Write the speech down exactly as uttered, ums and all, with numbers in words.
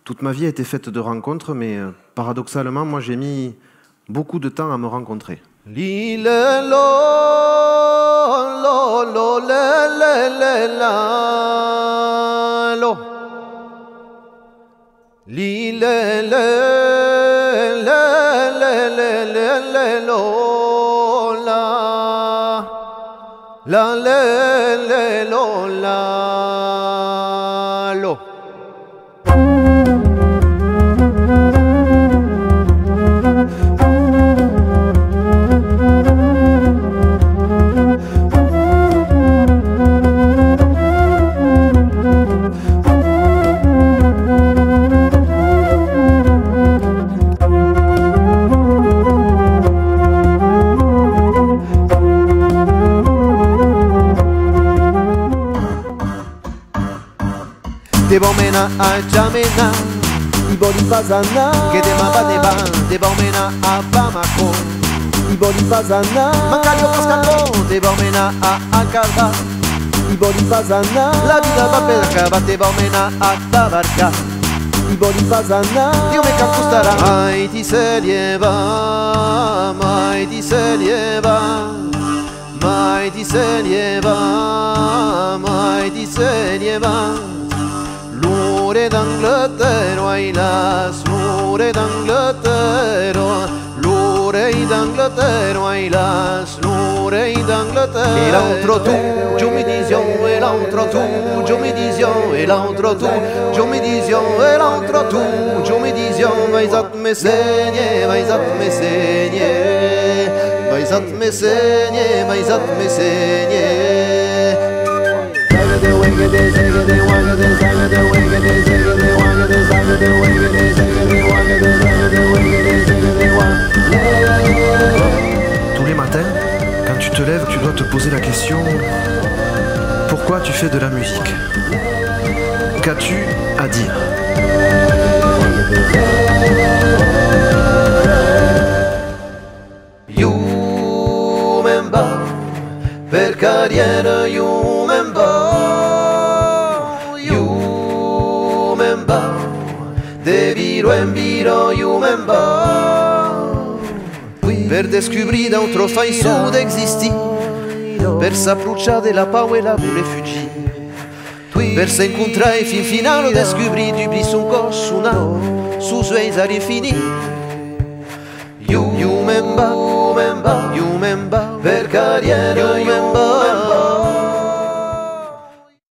toute ma vie a été faite de rencontres, mais euh, paradoxalement, moi j'ai mis beaucoup de temps à me rencontrer. Li le lo lo lo le le le la lo Li le le le le le le le lo la la le le lo la lo De bomena a Jamena, Iboli Pazana, que de mapa de ban, de bomena a Bamako, Iboli Pazana, Macario Pascaco, de bomena a Alcalá, Iboli Pazana, la vida va per acaba, de bomena a Tabarca, Iboli Pazana, Dio me cacustará, mai ti se lieva, mai ti se lieva, mai ti se lieva, mai ti se lieva. Lure d'Angleterre, ailas, lure d'Angleterre, lure d'Angleterre, ailas, lure d'Angleterre. Et l'autre tout, je me disais, et l'autre tout, je me disais, et l'autre tout, je me disais, et l'autre tout, je me disais, vais at me segner, vais at me segner, vais at me segner, vais at me segner. Tous les matins, quand tu te lèves, tu dois te poser la question: pourquoi tu fais de la musique? Qu'as-tu à dire? You memba, per carriera you memba, you memba, de viro en viro you memba, per descubrir d'autres façons d'exister, per s'approcher de la pau et la voler fugir, per s'encontrer fin final descobrir du blis son cos sonant, sous veilles à l'infini. You, you memba, you memba, you memba, per carriera you memba.